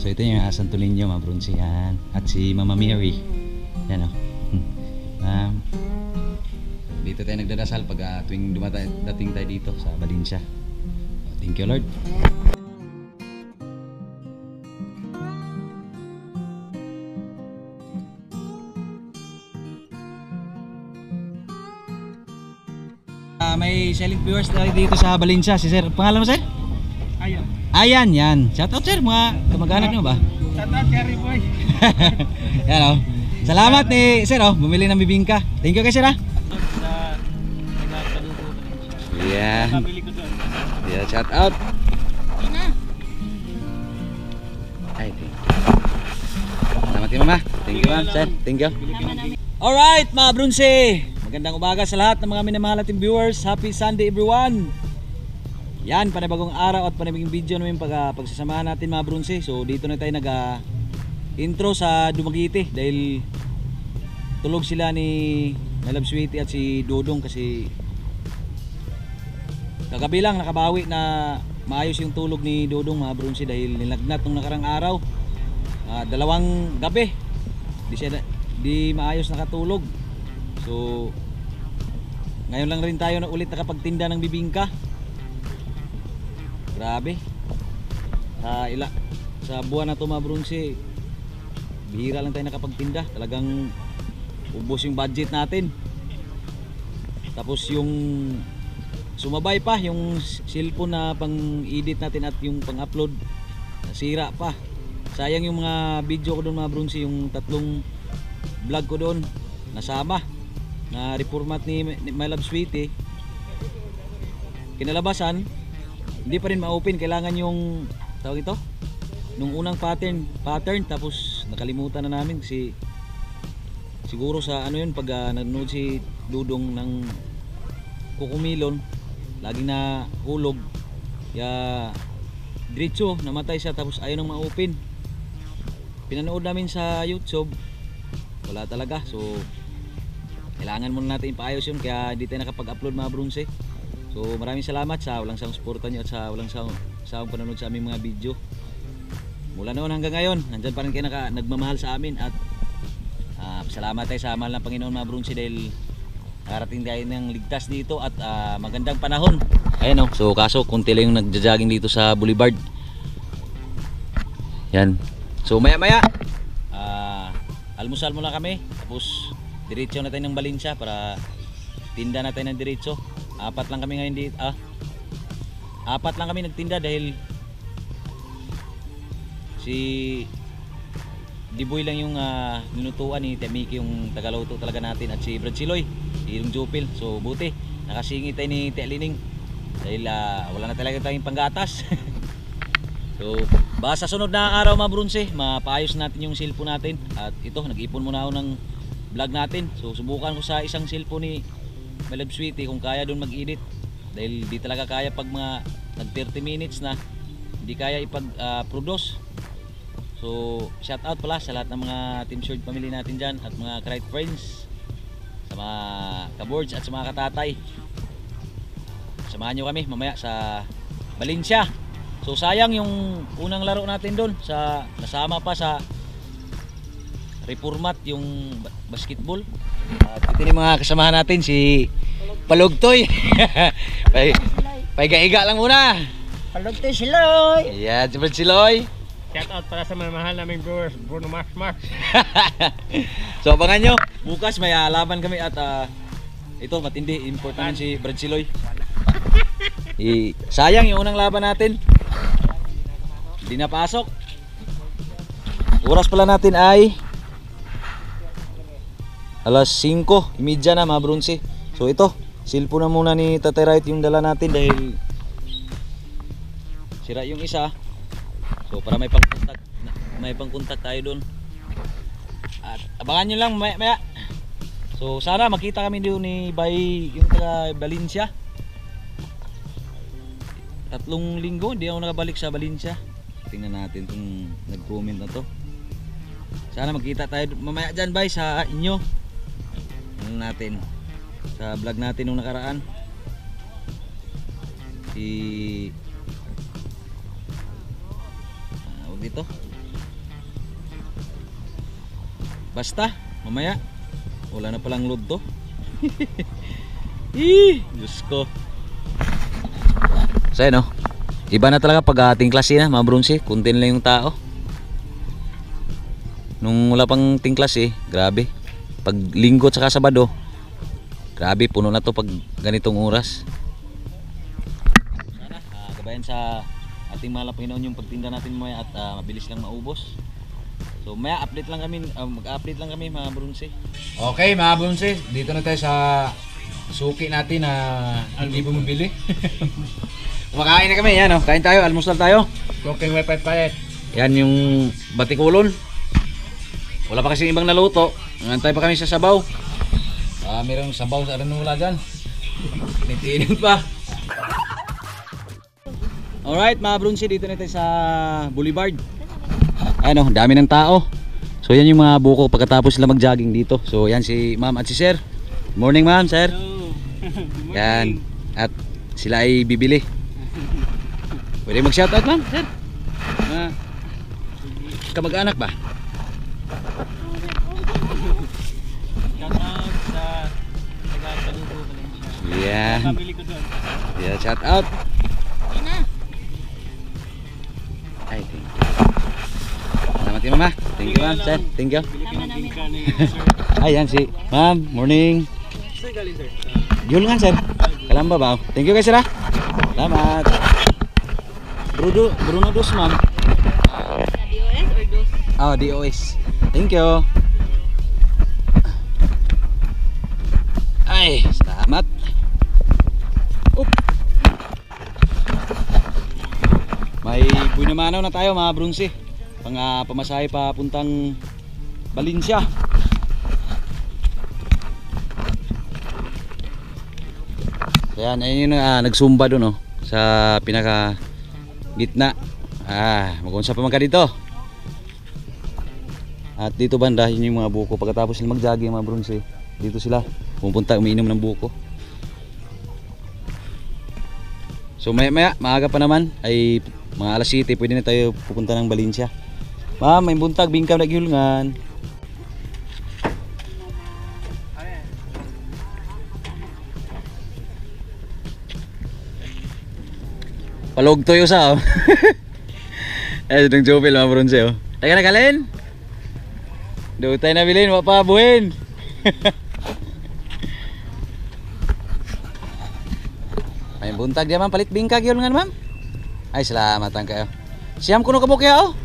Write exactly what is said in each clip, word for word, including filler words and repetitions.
So ito yung Santo Niño, mga bronze yan. At si Mama Mary. Yan o. Um, dito tayo nagdadasal pag uh, tuwing dating tayo dito sa Valencia. Thank you Lord. Uh, may silent viewers tayo dito sa Valencia. Si sir, pangalan mo sir? Ayan. Ayan, yan. Shout out sir, mga kamag-anak nyo ba? Shout out Cherry Boy. Yan o. Salamat ni sir o, bumili ng bibingka. Thank you kay sir ha. Sa nagpaluto na rin siya. Yan. Nabili ko doon. Yeah, shout out. Ay, thank you. Salamat kay mama. Thank you ma'am, sir. Thank you. Alright mga brunse. Magandang umaga sa lahat ng mga minamahal nating viewers. Happy Sunday everyone. Yan, panibagong araw at panibagong video namin pag, uh, pagsasamahan natin mga brunse. So dito na tayo nag uh, intro sa Dumaguete dahil tulog sila ni My Love Sweetie at si Dodong kasi kagabi lang nakabawi na maayos yung tulog ni Dodong mga brunse dahil nilagnat nung nakarang araw. Uh, dalawang gabi di, siya, di maayos nakatulog. So ngayon lang rin tayo na ulit nakapagtinda ng bibingka. Grabe. Sa ila sa buwan na to mga brunse, bihira lang tayo nakapagtinda. Talagang ubos yung budget natin. Tapos yung sumabay pa yung cellphone na pang-edit natin at yung pang-upload nasira pa. Sayang yung mga video ko doon mga brunse, yung tatlong vlog ko doon nasama na reformat ni My Love Sweetie. Kinalabasan hindi pa rin ma-open, kailangan yung tawag ito nung unang pattern pattern tapos nakalimutan na namin kasi siguro sa ano yun pag uh, nanonood si Dudong ng Kukumilon laging na hulog kaya diretso namatay siya tapos ayaw nang ma-open. Pinanood namin sa YouTube, wala talaga, so kailangan muna natin ipaayos yun kaya hindi tayo nakapag-upload mga brunse. So maraming salamat sa walang sawang suporta nyo at sa walang sawang, sawang panonood sa aming mga video. Mula noon hanggang ngayon, nandyan pa rin kayo naka, nagmamahal sa amin at uh, salamat tayo sa mahal ng Panginoon mga brunse dahil nakarating tayo ng ligtas dito at uh, magandang panahon. Ayan o, so kaso kunti lang yung nagja-jogging dito sa Boulevard. Yan. So maya maya, uh, almusal muna kami tapos diretso na tayo ng Valencia para tinda na tayo ng diretso. Apat lang kami ngayon dito. Ah, apat lang kami nagtinda dahil si Diboy lang yung uh, ninutuan ni Temiki yung tagaluto talaga natin at si Brad Siloy, si yung Jupil. So buti nakasingit tayo ni Lining dahil uh, wala na talaga tayong panggatas. So baka sa sunod na araw mga brunse mapaayos natin yung cellphone natin. At ito nag-ipon muna ako ng vlog natin. So subukan ko sa isang cellphone ni My Love Sweetie kung kaya doon mag-edit dahil di talaga kaya pag mga nag thirty minutes na hindi kaya ipag-produce. Uh, so shout out pala sa lahat ng mga Team Short family natin dyan at mga Krite friends, sa mga kaboards at sa mga katatay. Samahan nyo kami mamaya sa Valencia. So sayang yung unang laro natin doon sa nasama pa sa reformat yung basketball. At ito yung mga kasamahan natin si Palugtoy. Pay, paiga-iga lang muna. Palugtoy Siloy. Ayan, si Brad Siloy. Shout out para sa mga mahal naming viewers, Bruno Mars Mars. So abangan nyo, bukas may uh, laban kami at uh, ito matindi, important si Brad Siloy. I, sayang yung unang laban natin hindi napasok. Oras pala natin ay alas singko imidya na mga brunse. So ito, cellphone na muna ni Tatay Right yung dala natin dahil sira yung isa. So para may pang-contact, may pang-contact tayo doon. At abangan nyo lang maya, maya. So sana makita kami doon ni Bay yung taga Valencia. Tatlong linggo hindi ako nakabalik sa Valencia. Tingnan natin kung nag-comment na to. Sana magkita tayo mamaya dyan Bay sa inyo. Ano natin sa vlog natin nung nakaraan. Si uh, dito Basta, mamaya. Wala na palang load to. Ih, Diyos ko. So yan, oh. Iba na talaga pag ating klase na, mga bronze. Kunti na lang yung tao. Nung wala pang ting klase, grabe. Pag linggo at saka sabado, grabe, puno na to pag ganitong oras. Sana, uh, gabayan sa ating mga Panginoon yung pagtinda natin mamaya at uh, mabilis lang maubos. So maya update lang kami, uh, mag-update lang kami mga bronze. Okay mga bronze, dito na tayo sa suki natin na hindi bumibili. Kumakain na kami, yan oh. Kain tayo, almusal tayo. Cooking wepet palet. Yan yung batikulon. Wala pa kasing ibang naluto. Ngantay pa kami sa sabaw. Ah, mayroong sabaw sa ranula dyan. Nitinin pa. Alright mga bronze, dito na tayo sa Boulevard. Ano, dami ng tao. So yan yung mga buko pagkatapos sila mag-jogging dito. So yan si ma'am at si sir. Good morning ma'am, sir. Hello. Yan. At sila ay bibili. Pwede mag-shoutout ma'am, sir. Uh, kamag-anak ba? Shout out sa taga-Paluto Valencia. Yan. Family ko doon. Yeah, shoutout. Ay, thank you. Salamat yun mama. Thank you ma'am, sir. Thank you. Bili ka ng bingka ni sir. Ayan si ma'am, morning. Sir galing sir. Yun nga sir. Kalamba ba? Thank you guys sir ha. Salamat. Bruno, Bruno Dos ma'am. D O S or dos? Oh, D O S. Thank you. Ay, salamat. Oop. May buinamanaw na tayo mga bronze. Pang uh, pamasahe pa puntang Valencia. Ayan, ayun yung uh, nagsumba doon oh, sa pinaka gitna. Ah, mag-unsap pa man ka dito. At dito banda, yun yung mga buko. Pagkatapos sila mag-jogging mga bronze, dito sila pupunta umiinom ng buko. So maya maya, maaga pa naman, ay mga alas siyete, pwede na tayo pupunta ng Valencia. Ma'am, may buntag, bingkaw na gihulngan. Palog toyo sa oh. Eh, itong jopel mga bronze oh. Taga na kalin? Doon tayo nabilin, mapabuhin. May buntag diyan ma'am, palit bingkag yun nga ma'am. Ay, salamat ang kayo. Siyam kuno ka mo kaya oh.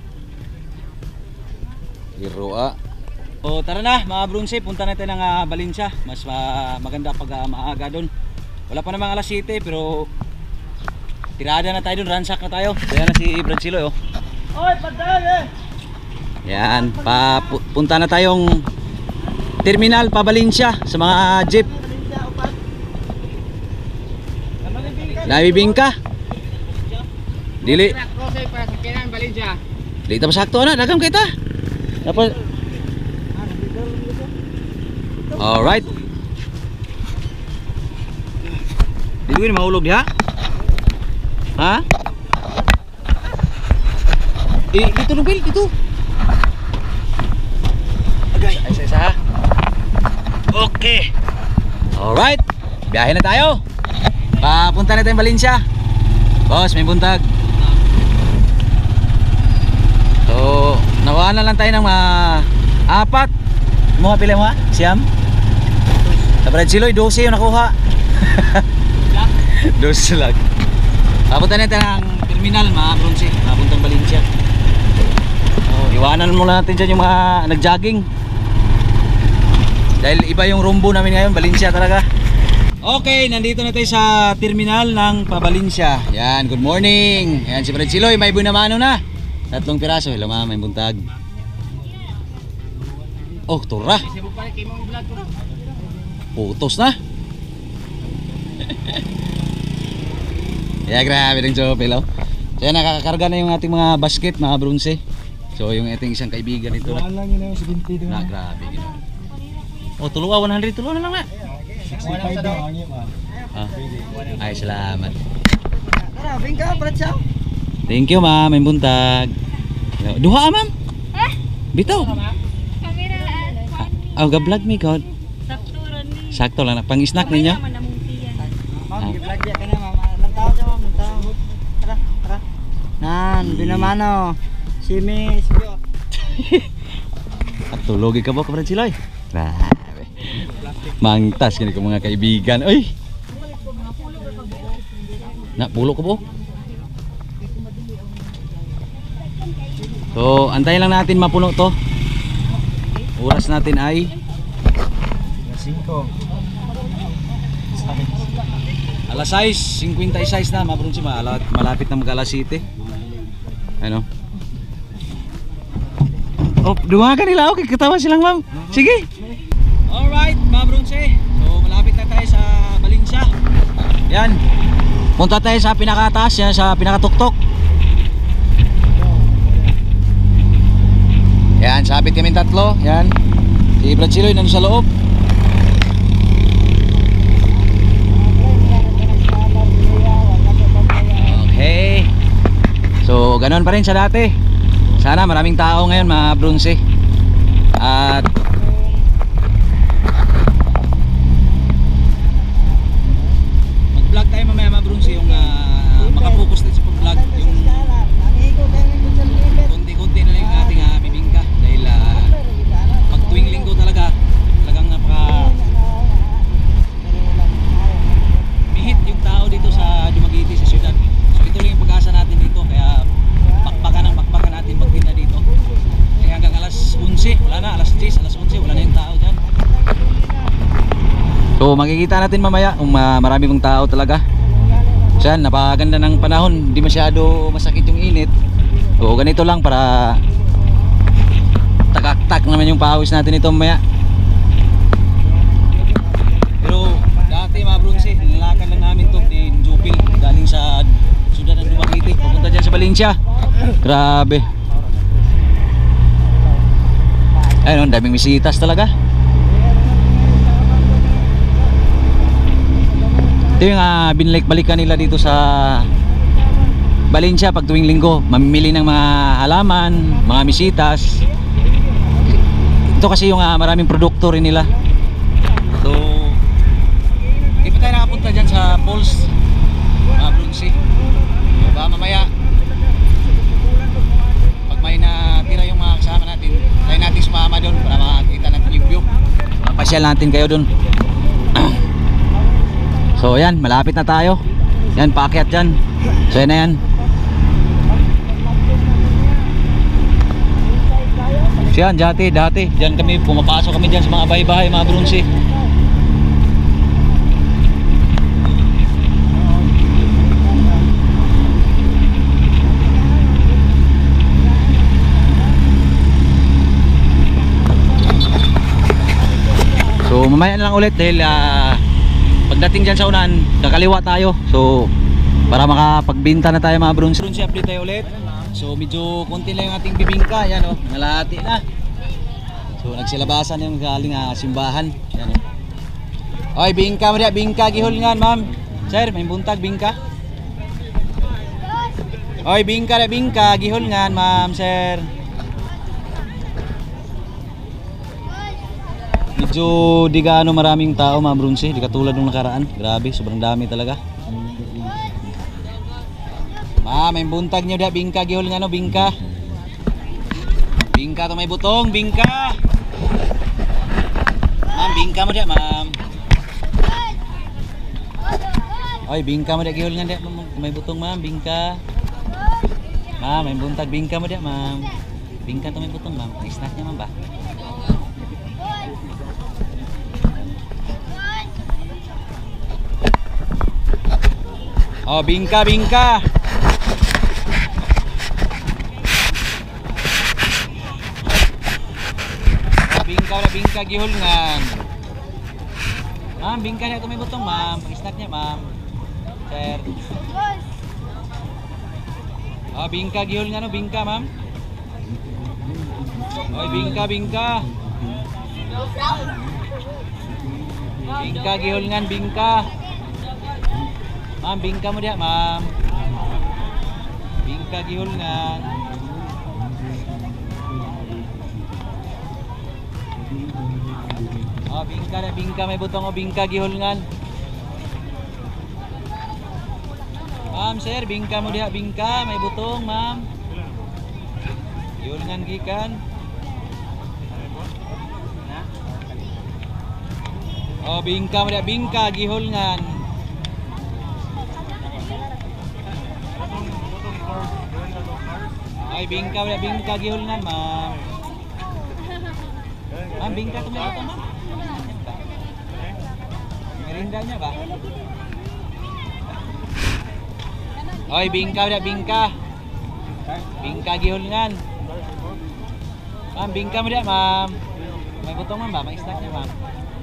Hiro ah. O tara na mga bronze, punta natin ng uh, Valencia. Mas uh, maganda pag uh, maaga doon. Wala pa namang alas siyete pero tirada na tayo doon, ransak na tayo. Kaya na si Brad Silo oh. Oy, padaan eh. Yan, pa pu punta na tayong terminal pa Valencia sa mga jeep. Nabibingka. Dili. Crossay para sa Kenan, Valencia. Dili ta masakto na, dagam kita. Dapat. Alright. Dili ko ni mahulog diha. Ha? Eh, dito Rubil, dito. Agay, ay isa isa. Okay. Alright. Biyahe na tayo. Papunta na tayong Valencia. Boss, may buntag. So, nakuha na lang tayo ng mga apat. Mga pila mo ha? Siyam? Sa Brad Siloy, dose yung nakuha. Dose lang. Papunta na tayo ng terminal mga bronze. Papuntang Valencia. So, iwanan muna natin dyan yung mga nag-jogging. Dahil iba yung rumbo namin ngayon, Valencia talaga. Okay, nandito na tayo sa terminal ng pa-Valencia. Yan, good morning. Yan si Brad Siloy, may bunamano na. Tatlong piraso, hello ma'am, may buntag. Oh, tura. Putos na. Yeah, grabe ng chopel oh. So yan, nakakakarga na yung ating mga basket, mga bronze. So yung ating isang kaibigan ito na. lang yun yung seventy doon. Na, grabe. Gino. Oh, tuluwa, one hundred, tuluwa na lang na. sixty-five daw ang iyo ah. Ah. Ay, salamat. Tara, bingka, Brad siya. Thank you ma'am, may buntag. Duha ma'am. Eh? Bitaw. Kamera. Oh, ga-vlog mi god. Sakto ron ni. Sakto lang na pang snack ninyo. Kamay naman namong tiyan. Ma'am, i-vlog ya ka na ma'am. Lantaw siya ma'am, lantaw. Tara, tara. Nan, binamano. Simi, sibyo. At tulogi ka ba kapatid Siloy? Grabe. Mangtas kini ko mga kaibigan. Oy. Na pulo ko po. So, antayin lang natin mapuno to. Oras natin ay Cinco. alas sais, fifty-six na, mabron si Malat, malapit na mag-alas siyete. Ano? Oh, dumaga nila okay, katawa silang ma'am. Sige. Alright, mabron si. So, malapit na tayo sa Valencia. Yan. Punta tayo sa pinakataas, yan sa pinakatuktok. Yan, sabit kami tatlo. Yan. Si Brad Siloy nandun sa loob. Okay. So, ganoon pa rin sa dati. Sana maraming tao ngayon, mga bronze. At mag-vlog tayo mamaya, mga bronze, yung uh, makapokus din sa pag-vlog. Yung konti-konti na lang yung ating uh, bibingka. Dahil uh, pag tuwing linggo talaga, talagang napaka mihit yung tao dito sa Dumaguete, sa syudad. So ito lang yung pag-asa natin dito, kaya bakbakan ang bakbakan natin magtinda dito. Kaya hanggang alas onse, wala na, alas diyes, alas onse, wala na yung tao dyan. So makikita natin mamaya kung uh, marami mong tao talaga. So yan, napakaganda ng panahon, hindi masyado masakit yung init. So ganito lang para takak-tak naman yung pawis natin ito mamaya. Pero dati mga bronze, nilalakan lang namin ito din Jupil galing sa syudad ng Dumaguete papunta dyan sa Valencia. Grabe. Ayun, daming bisitas talaga. Ito yung uh, binalik-balikan nila dito sa Valencia pag tuwing linggo. Mamimili ng mga halaman, mga misitas. Ito kasi yung uh, maraming produkto rin nila. So, hindi pa tayo nakapunta dyan sa Falls, mga bronze. So, baka mamaya pag may natira yung mga kasama natin, tayo natin sumama doon para makakita natin yung view. Papasyal natin kayo doon. So yan, malapit na tayo. Yan, paakyat dyan. So yan na yan. So yan, dati, dati dyan kami, pumapasok kami dyan sa mga bahay-bahay, mga bronze. So mamaya na lang ulit dahil uh, pagdating dyan sa unahan, kakaliwa tayo. So para makapagbinta na tayo, mga bronze. Bronze update tayo ulit. So medyo konti lang yung ating bibingka. Yan o, oh, nalahati na. So nagsilabasan yung galing uh, simbahan. Yan o, oh. Oy, bingka mo diya, bingka gihulngan, ma'am. Sir, may buntag bingka. Oy, bingka na bingka gihulngan, ma'am, sir. Medyo di gaano maraming tao, mga bronze, di katulad nung nakaraan. Grabe, sobrang dami talaga. Ma, may buntag nyo da, bingka gihol nga no, bingka. Bingka to may butong, bingka. Ma'am, bingka mo da, ma'am. Oy, bingka mo da gihol nga da, may butong, ma'am, bingka. Ma'am, may buntag, bingka mo da, ma'am. Bingka to may butong, ma'am. Snack niya, ma'am ba? Oh, bingka, bingka. Oh, bingka na bingka gihulngan. Ma'am, bingka na ito may butong, ma'am. Pag-snack niya, ma'am. Sir. Oh, bingka gihulngan, no, bingka, ma'am. Oh, bingka, bingka. Bingka gihulngan, bingka. Ma'am, bingka mo diya, ma'am. Bingka gihulngan. Oh, bingka na bingka may butong o bingka gihulngan. Ma'am sir, bingka mo diha bingka may butong ma'am. Gihulngan gikan. Oh, bingka mo diha bingka gihulngan. Ay, bingka mo diha bingka gihulngan ma'am. Ma'am, bingka to may butong ma'am. Merinda niya ba? Oy, bingka na bingka. Bingka gihulngan. Ma'am, bingka mo diya, ma'am. May butong ma'am ba? May snack niya, ma'am.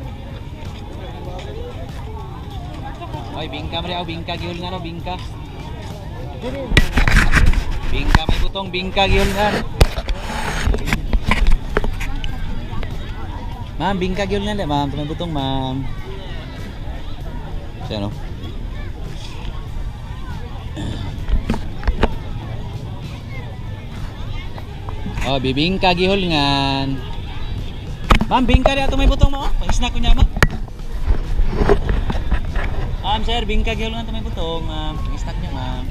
Oy, bingka mo diya, o bingka gihulngan o bingka. Bingka may butong, bingka gihulngan. Ma'am, bingka gihulngan diya, ma'am. May butong, ma'am. Siya, no? Oh, bibingka gihulngan. Ma'am, bingka rin ato may butong mo. Pang-snack ko niya, ma'am. Ma'am, sir, bingka gihulngan ato may butong, ma'am. Pang-snack niya, ma'am.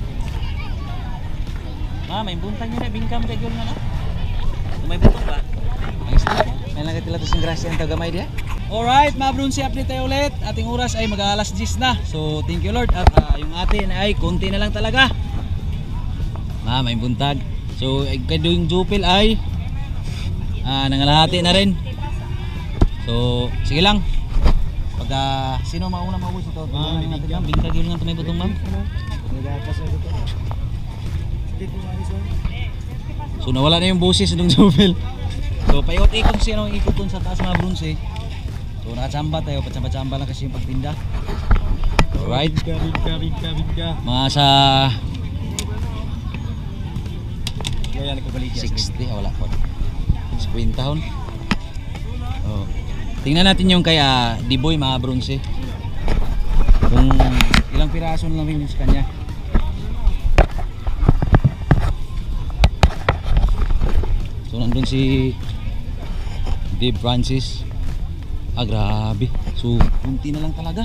Ma'am, may buntang niya na. Bingka mo tayo gihulngan, no? Ato may butong ba? Pang-snack. May lang katila to sing grasya ang tagamay diya. Alright, mga brunsi, update tayo ulit. Ating oras ay mag-alas diyes na. So, thank you Lord. At uh, yung atin ay konti na lang talaga. Ma'am, may buntag. So, kado yung jupil ay uh, nangalahati na rin. So, sige lang. Pag uh, sino mauna maubos ito? Ma'am, ma'am, bingkag yun nga ito may butong, ma'am. So, nawala na yung busis ng jupil. So, paiot-ikot siya nung ikot dun sa taas mga brunsi. So, nakachamba tayo. Pachamba-chamba lang kasi yung pagtinda. Alright. Mga sa sixty, ah, wala po. sixty taon. Oh. Tingnan natin yung kay uh, D-Boy mga bronze. Kung ilang piraso na lang rin yung sa kanya. So nandun si Dave Francis. Ah, grabe. So, kunti na lang talaga.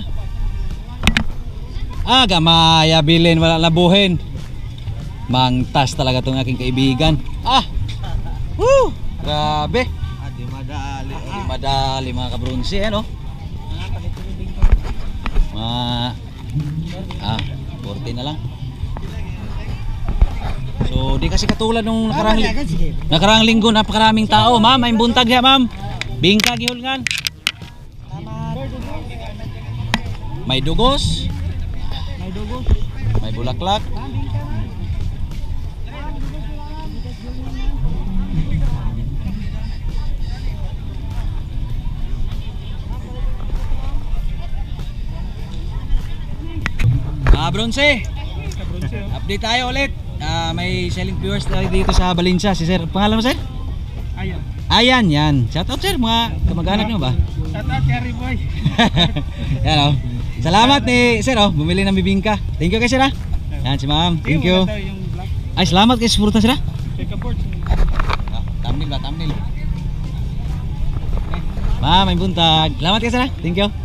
Ah, gamaya bilin, wala labuhin. Mangtas talaga tong aking kaibigan. Ah! Woo! Grabe. Ah, di madali. Di madali mga kabronsi, ano? Mga ah, forty na lang. So, di kasi katulad nung nakarang, li nakarang linggo, napakaraming tao. Ma'am, may buntag ya, ma'am. Bingka gihulngan. May dugos. May dugos. May bulaklak. Ah, bronze. Update tayo ulit. Ah, may selling viewers tayo dito sa Valencia. Si sir, pangalan mo sir? Ayan. Ayan, yan. Shout out sir, mga kamag-anak nyo ba? Shout out, Cherry Boy. Yan oh. Salamat ni sir oh, bumili ng bibingka. Thank you kay sir ah. Yan si ma'am. Thank you. Ay, salamat kay suporta sir ah. Ah, thumbnail ba, thumbnail. Ma'am, may buntag. Salamat kay sir ah. Thank you.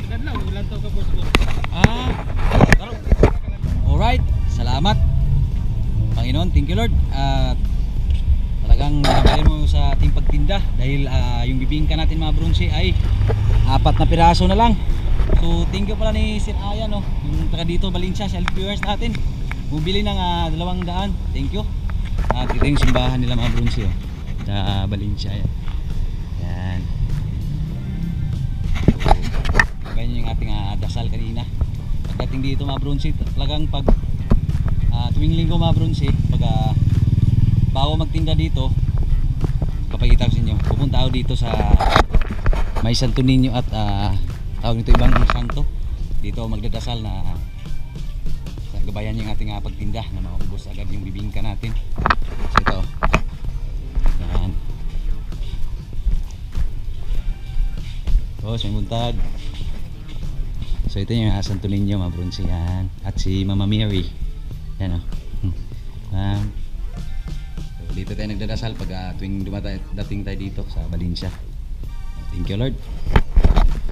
Ah, alright, salamat Panginoon, thank you Lord. At talagang nagabayan mo sa ating pagtinda dahil uh, yung bibingka natin mga bronze ay apat na piraso na lang. So thank you pala ni Sir Ayan no, yung taga dito Valencia, self viewers natin, bumili ng uh, dalawang daan. Thank you. At ito yung simbahan nila mga bronze oh, sa Valencia. Yan, yan. So, ganyan yung ating uh, dasal kanina pagdating dito mga bronze. Talagang pag uh, tuwing linggo mga bronze, pag uh, bago magtinda dito, papakita ko sa inyo, pupunta ako dito sa may Santo Niño at uh, tawag nito ibang santo. Dito magdadasal na sa gabayan yung ating uh, pagtinda na maubos agad yung bibingka natin. So ito, yan. Oh, may buntag. So ito yung uh, Santo Niño mga bronze yan. At si Mama Mary. Yan o. Oh. Um, so, dito tayo nagdadasal pag uh, tuwing dumata dating tayo dito sa Valencia. Thank you Lord.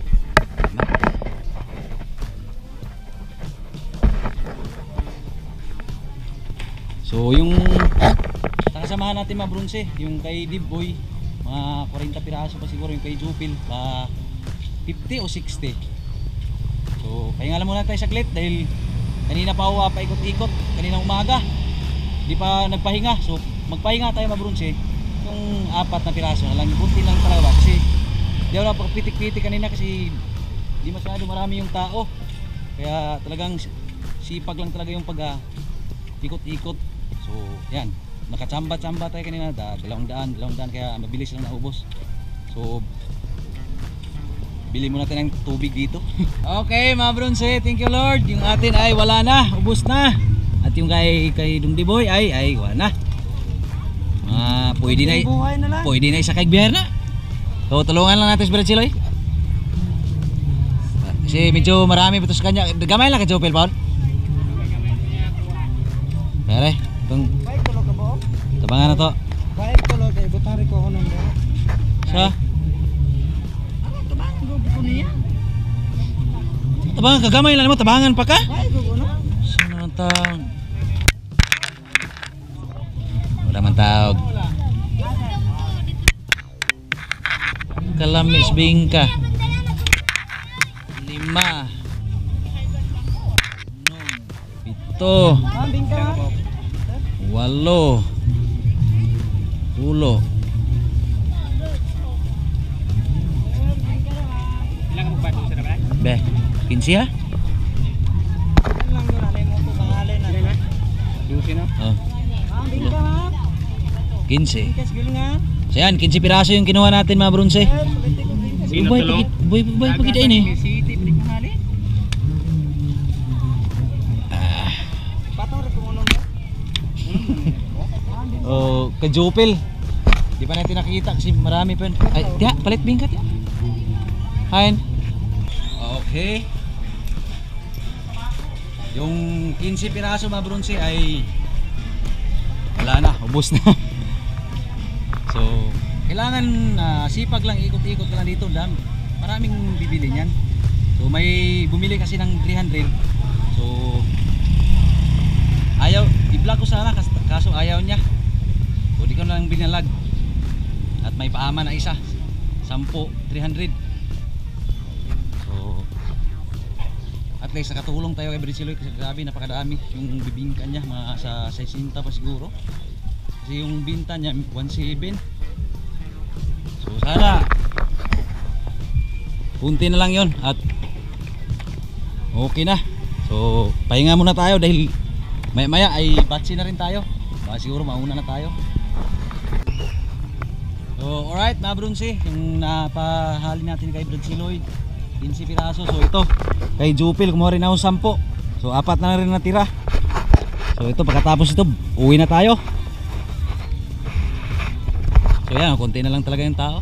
So yung kasamahan natin mga bronze, yung kay Dibboy, mga forty piraso pa siguro, yung kay Jupil, pa fifty o sixty. So pahinga lang muna tayo saglit dahil kanina pa ako paikot-ikot, kanina umaga. Di pa nagpahinga. So magpahinga tayo mga bronze. Yung apat na piraso na lang, bunti lang talaga kasi di ako napagpitik-pitik kanina kasi di masyado marami yung tao. Kaya talagang sipag lang talaga yung pag uh, ikot-ikot. So yan, nakachamba-chamba tayo kanina, da, dalawang daan, dalawang daan, kaya mabilis lang naubos. So bili muna tayo ng tubig dito. Okay mga bronze, thank you Lord. Yung atin ay wala na, ubos na. At yung kay, kay Dumdiboy ay, ay wala na. Ah, pwede na, Buhay na lang. pwede na isa kay Biyerna. So tulungan lang natin si Brad Siloy. Kasi medyo marami pa ito sa kanya. Gamay lang kay Jopel Paul. Pere, itong Baik tulo ka ba? tabangan na to. Baik tulo kay butari ko kuno mo. Sa? Ano tabang go ko niya? Tabangan, kagamay lang mo, tabangan pa ka? Baik go kuno. Sino naman tawag? Wala man tawag. Kalamis bingka. Lima. Enam. Pito. Ambing ka. Walo. Pulo. Ilang mo ba sa naman? Be, kinsi ha? Ano lang yun, alay mo ko pangalan na. Dusi na. Oh, Ambing ka ha. kinsi. Kas gilingan. So yan, kinsi piraso yung kinuha natin mga bronze. Sino Boy, pagit, boy, boy, pagit ay ni. City pilik pangalan. Ah, Patong ra kuno mo. oh, kajupil. Di pa natin nakikita kasi marami pa yun. Ay, tiya, palit bingkat ya. Hain. Okay. Yung kinsi piraso mga bronze ay wala na, ubos na. So, kailangan uh, sipag lang, ikot-ikot ka lang dito. Dam, maraming bibili niyan. So, may bumili kasi ng three hundred. So, ayaw, i-vlog ko sana kaso ayaw niya. So, di ko na lang binalag. At may paama na isa. Sampo, three hundred. So, at least nakatulong tayo kay Britsiloy kasi grabe, napakadami. Yung bibingka niya, mga sa sixty pa siguro. Kasi yung binta niya one seven. So sana kunti na lang yon at okay na. So pahinga muna tayo dahil maya maya ay batsi na rin tayo. Baka siguro mauna na tayo. So alright mga bronze, yung napahali natin kay Brad Siloy fifteen piraso. So ito kay Jupil kumuha rin ako sampo. So apat na rin natira. So ito pagkatapos ito uwi na tayo. So yan, konti na lang talaga yung tao.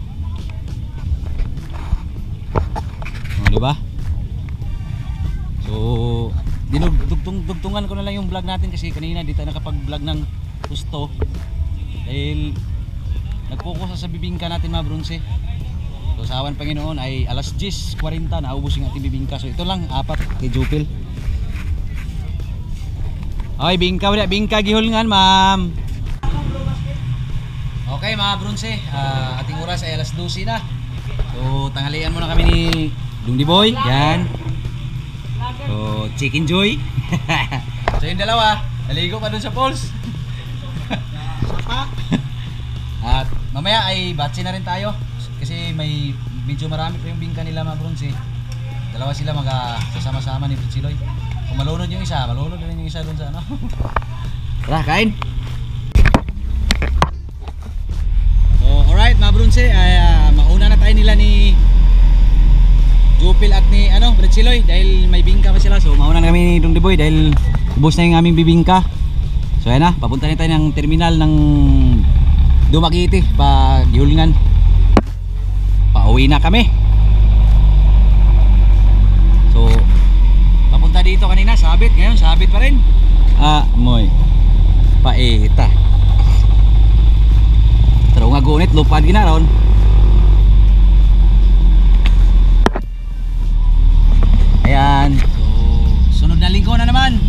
O, diba? So, dinugtong-dugtungan ko na lang yung vlog natin kasi kanina di tayo nakapag-vlog ng gusto. Dahil nag-focus sa bibingka natin mga bronze. So, sa awan Panginoon ay alas ten forty naubos yung ating bibingka. So, ito lang, apat kay Jupil. Okay, bingka wala, bingka gihulngan, ma'am. Okay mga bronze, uh, ating oras ay alas twelve na. So tanghalian muna kami ni Dumdiboy. Yan. So Chicken Joy. So yung dalawa, naligo pa dun sa falls. At mamaya ay batsi na rin tayo. Kasi may medyo marami pa yung bingka nila mga bronze. Dalawa sila magsasama-sama ni Britsiloy. Kung malunod yung isa, malunod din yung isa dun sa ano. Tara, kain! Alright mga bronze, ay uh, mauna na tayo nila ni Jupil at ni ano, Britsiloy dahil may bingka pa sila. So mauna na kami ni Dumdiboy dahil ubos na yung aming bibingka. So ayan na, papunta na tayo ng terminal ng Dumaguete pa Gihulngan. Pauwi na kami. So papunta dito kanina, sabit, ngayon sabit pa rin. Ah, moy. Paeta. Pero nga gunit, lupad ginaron. Ayan. So, sunod na linggo na naman.